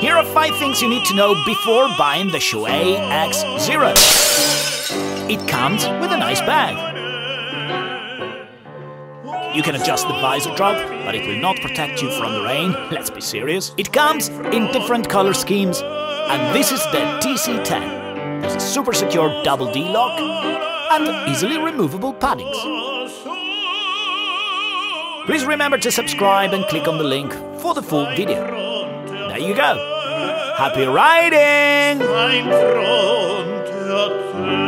Here are 5 things you need to know before buying the Shoei Ex-Zero. It comes with a nice bag. You can adjust the visor drop, but it will not protect you from the rain, let's be serious. It comes in different color schemes, and this is the TC10. There's a super secure double D lock and easily removable paddings. Please remember to subscribe and click on the link for the full video. There you go. Happy riding!